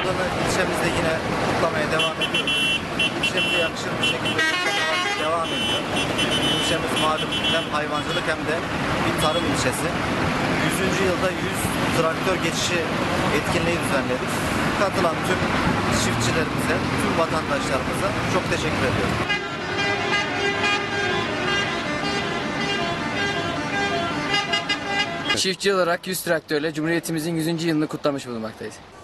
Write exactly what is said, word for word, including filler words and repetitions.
Ramazan'ı ilçemizde yine kutlamaya devam ediyoruz. İlçemize yakışır bir şekilde kutlamalar devam ediyor. İlçemiz malum hem hayvancılık hem de bir tarım ilçesi. yüzüncü yılda yüz traktör geçişi etkinliği düzenledik. Katılan tüm çiftçilerimize, tüm vatandaşlarımıza çok teşekkür ediyorum. Çiftçi olarak yüz traktörle Cumhuriyetimizin yüzüncü yılını kutlamış bulunmaktayız.